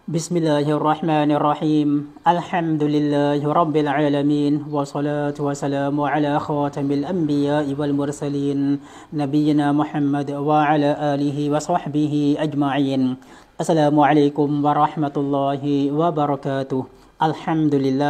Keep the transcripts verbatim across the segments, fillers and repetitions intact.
بسم الله الرحمن الرحيم الحمد لله رب العالمين والصلاة والسلام على خاتم الأنبياء والمرسلين نبينا محمد وعلى آله وصحبه أجمعين السلام عليكم ورحمة الله وبركاته الحمد لله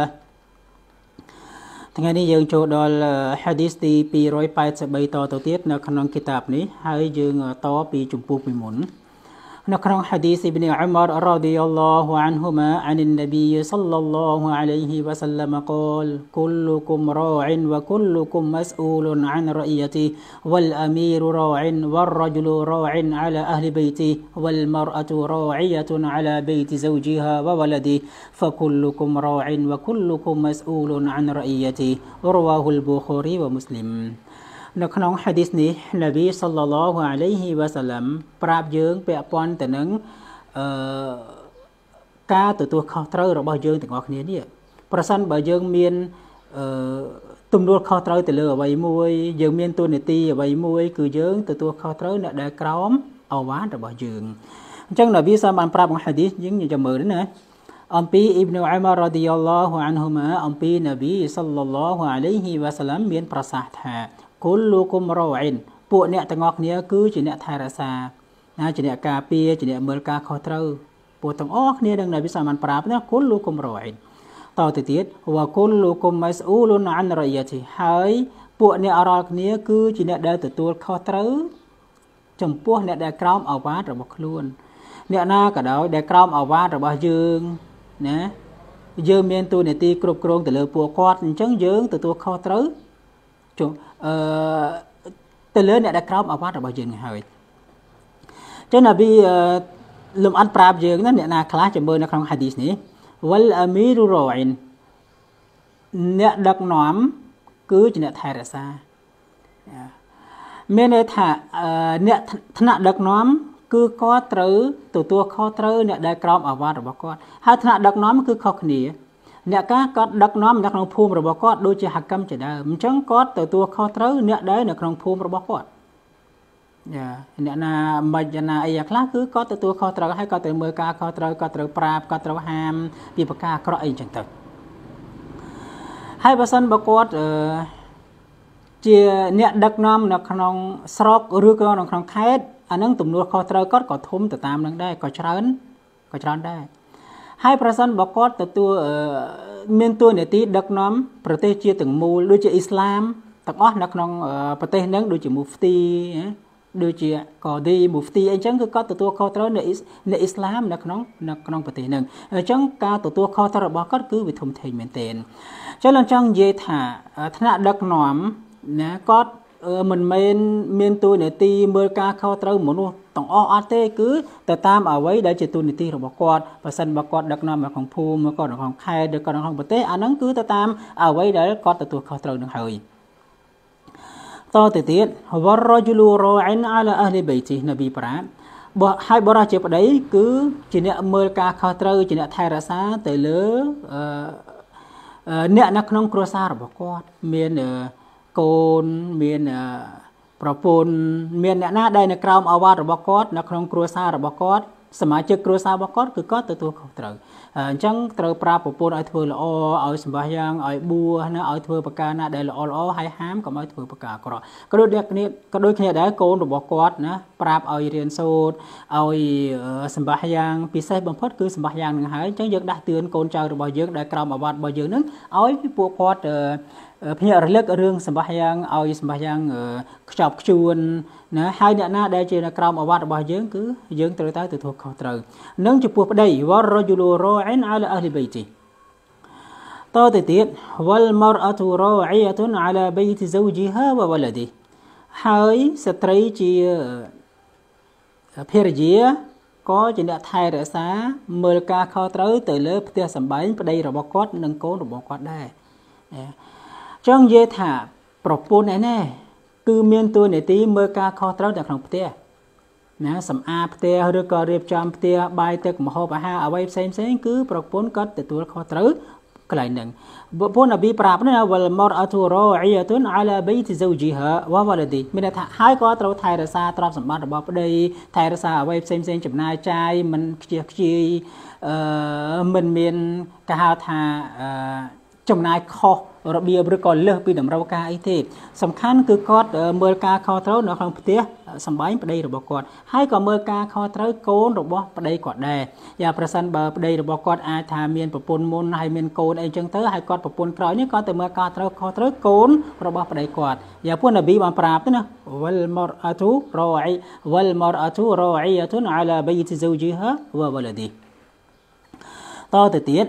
ថ្ងៃនេះយើងចូលដល់ hadith ទី ពីររយប៉ែតសិបបី តទៅទៀតនៅក្នុងគីតាបនេះហើយយើងតពីជំពូកពីមុន نقرأ حديث ابن عمر رضي الله عنهما عن النبي صلى الله عليه وسلم قال كلكم راع وكلكم مسؤول عن رعيته والأمير راع والرجل راع على أهل بيته والمرأة راعية على بيت زوجها وولده فكلكم راع وكلكم مسؤول عن رعيته رواه البخاري ومسلم នៅក្នុង hadith នេះ Nabi sallallahu alayhi wa sallam ប្រាប់យើងពាក់ព័ន្ធទៅនឹងអឺការទទួលខុសត្រូវរបស់យើងទាំងអស់គ្នានេះប្រសិនបើយើងមានអឺទំនួលខុសត្រូវទៅលើអ្វីមួយយើងមានតួនាទីអ្វីមួយគឺយើងទទួលខុសត្រូវអ្នកដែលក្រោមអវ៉ានរបស់យើងអញ្ចឹង Nabi សាបានប្រាប់ក្នុង hadith យើងចាំមើលណាអំពី Ibn Umar radhiyallahu anhuma អំពី Nabi sallallahu alayhi wa sallam មានប្រសាសន៍ថាគុលលូគុំរ៉អ៊ីនពួកអ្នកទាំងអស់គ្នាគឺជាអ្នកថែរក្សាណាជាអ្នកការពារជាអ្នកមើលការខុសត្រូវពួកទាំងអស់គ្នានឹងនប៊ីសាមានប្រាប់ណាគុលលូគុំរ៉អ៊ីនតទៅទៀតវ៉ាគុលលូគុំម៉ៃស្អ៊ូលុនអានរ៉យ៉ាទីហើយពួកអ្នករាល់គ្នាគឺជាអ្នកដែលទទួលខុសត្រូវចំពោះអ្នកដែលក្រោមអាវ៉ាតរបស់ខ្លួនអ្នកណាក៏ដោយដែលក្រោមអាវ៉ាតរបស់យើងណាយើងមានតួនាទីគ្រប់គ្រងទៅលើពួកគាត់អញ្ចឹងយើងទទួលខុសត្រូវជុំអឺទៅលើអ្នកដែលក្រោមអាវ៉ាតរបស់យើងហើយចឹងនប៊ីលំអិនប្រាប់យើងណាអ្នកណាខ្លះចាំមើលនៅក្នុង hadith នេះ wal amiru ra'in អ្នកដឹកនាំគឺជាអ្នកថែរក្សាមានន័យថាអ្នកថ្នាក់ដឹកនាំគឺគាត់ត្រូវទទួលខុសត្រូវអ្នកដែលក្រោមអាវ៉ាតរបស់គាត់ហើយថ្នាក់ដឹកនាំគឺខុសគ្នាអ្នកកាគាត់ដឹកនាំនៅក្នុងភូមិរបស់គាត់ដូចជាហកម្មជាដើមអញ្ចឹងគាត់ទទួលខុសត្រូវអ្នកដែលនៅក្នុងភូមិរបស់គាត់យ៉ាអ្នកណាមិនណាអីយ៉ាងខ្លះគឺគាត់ទទួលខុសត្រូវហើយគាត់ត្រូវមើលការខុសត្រូវគាត់ត្រូវប្រាប់គាត់ត្រូវហាមពីប្រការអាក្រក់អីអញ្ចឹងទៅហើយបើសិនបើគាត់អឺជាអ្នកដឹកនាំនៅក្នុងស្រុកឬក៏នៅក្នុងខេត្តអានឹងទំនួលខុសត្រូវគាត់ក៏ធំទៅតាមនឹងដែរក៏ច្រើនក៏ច្រើនដែរហើយប្រសិនបើគាត់ទទួលមានតួនាទីដឹកនាំប្រទេសជាតិទាំងមូលដូចជាអ៊ីស្លាមទាំងអស់នៅក្នុងប្រទេសហ្នឹងដូចជាមូហ្វទីដូចជាកូឌីមូហ្វទីអីចឹងគឺគាត់ទទួលខុសត្រូវនៅអ៊ីស្លាមនៅក្នុងនៅក្នុងប្រទេសហ្នឹងអញ្ចឹងការទទួលខុសត្រូវរបស់គាត់គឺវាធំធេងមែនទែនអញ្ចឹងខ្ញុំចង់និយាយថាថ្នាក់ដឹកនាំណាគាត់មិនមែនមានតួនាទីមើលការខុសត្រូវមនុស្សទាំងអស់អត់ទេគឺទៅតាមអ្វីដែលជាតួនាទីរបស់គាត់បើសិនបើគាត់ដឹកនាំនៅក្នុងភូមិគាត់នៅក្នុងខេត្តឬក៏នៅក្នុងប្រទេសអាហ្នឹងគឺទៅតាមអ្វីដែលគាត់ទទួលខុសត្រូវនឹងហើយតទៅទៀតវររជលូរ៉អ៊ីនអាឡាអះលីបៃទីនប៊ីប្រាបើហើយបរិជាប្តីគឺជាអ្នកមើលការខុសត្រូវជាអ្នកថែរក្សាទៅលើអ្នកនៅក្នុងគ្រួសាររបស់គាត់មានកូនមានប្រពន្ធមានអ្នកណាដែលនៅក្រោមអាវ៉ាតរបស់គាត់នៅក្នុងគ្រួសាររបស់គាត់សមាជិកគ្រួសាររបស់គាត់គឺគាត់ទទួលខុសត្រូវអញ្ចឹងត្រូវប្រាប់ប្រពន្ធឲ្យធ្វើល្អឲ្យសម្បាយ៉ាងឲ្យបួសណាឲ្យធ្វើប្រការណាដែលល្អល្អហើយហាមកុំឲ្យធ្វើប្រការអាក្រក់ក៏ដូចគ្នាក៏ដូចគ្នាដែរកូនរបស់គាត់ណាប្រាប់ឲ្យរៀនសូត្រឲ្យសម្បាយ៉ាងពិសេសបំផុតគឺសម្បាយ៉ាងនឹងហើយអញ្ចឹងយើងដាស់តឿនកូនចៅរបស់យើងដែលក្រោមអាវ៉ាតរបស់យើងនឹងឲ្យពួកគាត់ភ្ញាក់រលឹករឿងសម្បាយ៉ាងឲ្យសម្បាយ៉ាងខ្ចប់ខ្ជួនណាហើយអ្នកណាដែលជានៅក្រោមអាវ៉ាតរបស់យើងគឺយើងត្រូវតែទទួលខុសត្រូវនឹងចំពោះប្តីវររជលូរ៉អ៊ីនអាឡាអះលីបៃទីតទៅទៀតវលមរអតុរ៉អ៊ីយតុនអាឡាបៃទីហ្សូជីហាវវឡឌីហើយស្ត្រីជាភរិយាក៏ជាអ្នកថែរក្សាមើលការខុសត្រូវទៅលើផ្ទះសម្បែងប្តីរបស់គាត់និងកូនរបស់គាត់ដែរចង់និយាយថាប្រពន្ធឯណែគឺមានតួនាទីមើលការខុសត្រូវនៅក្នុងផ្ទះណាសម្អាតផ្ទះឬក៏រៀបចំផ្ទះបាយទឹកម្ហូបអាហារអ្វីផ្សេងផ្សេងគឺប្រពន្ធគាត់ទទួលខុសត្រូវកន្លែងហ្នឹងពួកនប៊ីប្រាប់ណាវលមរអទូរអ៊ីយតុនអាឡាបៃតហ្សូជីហាវវលឌីមានន័យថាហើយក៏ត្រូវថែរក្សាទ្រព្យសម្បត្តិរបស់ប្តីថែរក្សាអ្វីផ្សេងផ្សេងចំណាយចាយមិនខ្ជិះខ្ជាយអឺមិនមានគេហៅថាអឺចំណាយខុសរបៀបឬក៏លើសពីតម្រូវការអីទេសំខាន់គឺគាត់មើលការខុសត្រូវនៅក្នុងផ្ទះសម្បែងប្តីរបស់គាត់ហើយក៏មើលការខុសត្រូវកូនរបស់ប្តីគាត់ដែរយ៉ាងប្រសិនបើប្តីរបស់គាត់អាចថាមានប្រពន្ធមុនហើយមានកូនអីចឹងទៅហើយគាត់ប្រពន្ធក្រោយនេះគាត់ទៅមើលការត្រូវខុសត្រូវកូនរបស់ប្តីគាត់យ៉ាងពួកនប៊ីបានប្រាប់ទៅណាវលមរអទូរអ៊ីវលមរអទូរអ៊ីយតុនអាឡាបៃតហ្សូជីហាវវលឌីតទៅទៀត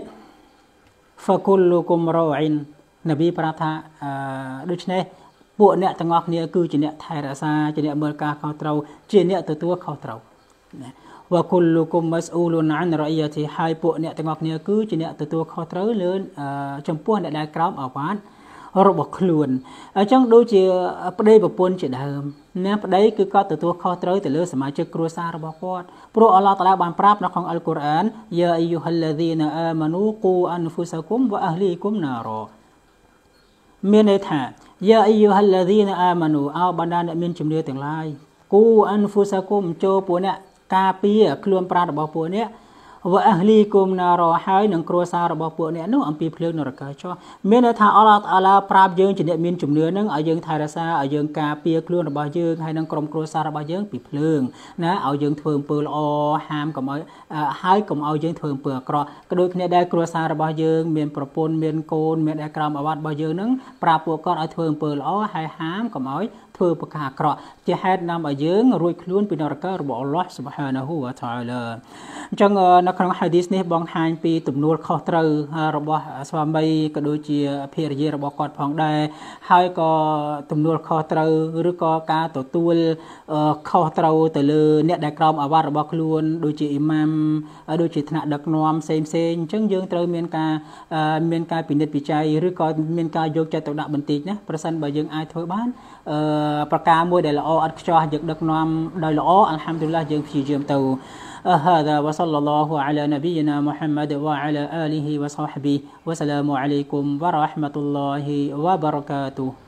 فكلكم راع នប៊ីប្រាប់ថាអឺដូច្នេះពួកអ្នកទាំងអស់គ្នាគឺជាអ្នកថែរក្សាជាអ្នកមើលការខុសត្រូវជាអ្នកទទួលខុសត្រូវណាវ៉ាគុលលុគុមម៉ាស្អ៊ូលូនអានរ៉ៃយ៉ាទីហើយពួកអ្នកទាំងអស់គ្នាគឺជាអ្នកទទួលខុសត្រូវលើចំពោះអ្នកដែលក្រោមអាវ៉ាត់របស់ខ្លួនអញ្ចឹងដូចជាប្តីប្រពន្ធជាដើមណាប្តីគឺគាត់ទទួលខុសត្រូវទៅលើសមាជិកគ្រួសាររបស់គាត់ព្រោះអល់ឡោះតាឡាបានប្រាប់នៅក្នុងអល់កុរអានយ៉ាអ៊ីយូហាល់ឡាឌីណាអាម៉ានូគូអានហ្វូសាគុមវ៉ាអហ្លីគុមណារ៉មានន័យថាយ៉ាអ៊ីយូហាល់ឡាឌីណាអាម៉ានូអោបណ្ដាអ្នកមានជំនឿទាំងឡាយគូអានហ្វូសាគុមចូលពួកអ្នកការពារខ្លួនប្រាណរបស់ពួកអ្នកវ៉ាអហ្លីគុមណារ៉ហើយនឹងគ្រួសាររបស់ពួកអ្នកនោះអំពីភ្លើងនរកចោះមានន័យថាអល់ឡោះតាឡាប្រាប់យើងជាអ្នកមានជំនឿនឹងឲ្យយើងថែរក្សាឲ្យយើងការពារខ្លួនរបស់យើងហើយនឹងក្រុមគ្រួសាររបស់យើងពីភ្លើងណាឲ្យយើងធ្វើអំពើល្អហាមកុំឲ្យហើយកុំឲ្យយើងធ្វើអំពើអាក្រក់ក៏ដូចគ្នាដែរគ្រួសាររបស់យើងមានប្រពន្ធមានកូនមានអ្នកក្រោមអាវ៉ាត់របស់យើងនឹងប្រាប់ពួកគាត់ឲ្យធ្វើអំពើល្អហើយហាមកុំឲ្យធ្វើប្រការអាក្រក់ជាហេតុនាំឲ្យយើងរួចខ្លួនពីនរករបស់អល់ឡោះស៊ុបហានាហ៊ូវតាអាឡាអញ្ចឹងនៅក្នុងហាឌីសនេះបង្ហាញពីទំនួលខុសត្រូវរបស់ស្វាមីក៏ដូចជាភរិយារបស់គាត់ផងដែរហើយក៏ទំនួលខុសត្រូវឬក៏ការទទួលខុសត្រូវទៅលើអ្នកដែលក្រោមអាវ៉ាត់របស់ខ្លួនដូចជាអ៊ីម៉ាមដូចជាថ្នាក់ដឹកនាំផ្សេងផ្សេងអញ្ចឹងយើងត្រូវមានការមានការពិនិត្យពិច័យឬក៏មានការយកចិត្តទុកដាក់បន្តិចណាប្រសិនបើយើងអាចធ្វើបានអឺប្រការមួយដែលល្អឥតខ្ចោះយើងដឹកនាំដោយល្អអល់ហាំឌុលឡាយើងព្យាយាមទៅ هذا وصلى الله على نبينا محمد وعلى آله وصحبه وسلام عليكم ورحمة الله وبركاته